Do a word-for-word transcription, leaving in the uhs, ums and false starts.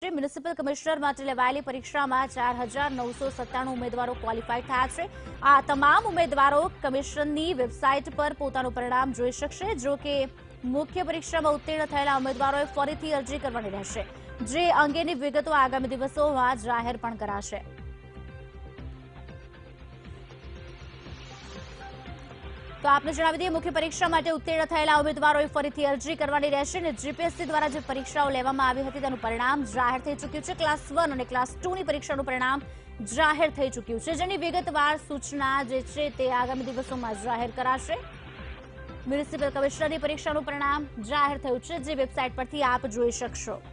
Municipal commissioner માટે લેવાયેલી પરીક્ષામાં ચાર હજાર નવસો સત્તાણું ઉમેદવારો ક્વોલિફાઈડ થયા છે। આ તમામ ઉમેદવારો કમિશનની વેબસાઇટ પર પોતાનું પરિણામ જોઈ શકશે। જો કે મુખ્ય પરીક્ષામાં ઉત્તીર્ણ થયેલા ઉમેદવારોએ ફરીથી અરજી કરવાની રહેશે, જે અંગેની વિગતો આગામી દિવસોમાં જાહેર પણ કરાશે। તો આપને જણાવી દઈએ, મુખ્ય પરીક્ષા માટે ઉત્તીર્ણ થયેલા ઉમેદવારોએ ફરીથી અરજી કરવાની રહેશે અને જીપીએસસી દ્વારા જે પરીક્ષાઓ લેવામાં આવી હતી તેનું પરિણામ જાહેર થઈ ચૂક્યું છે। ક્લાસ વન અને ક્લાસ ટુ ની પરીક્ષાનું પરિણામ જાહેર થઈ ચૂક્યું છે, જેની વિગતવાર સૂચના જે છે તે આગામી દિવસોમાં જાહેર કરાશે। મ્યુનિસિપલ કમિશનરની પરીક્ષાનું પરિણામ જાહેર થયું છે, જે વેબસાઇટ પરથી આપ જોઈ શકશો।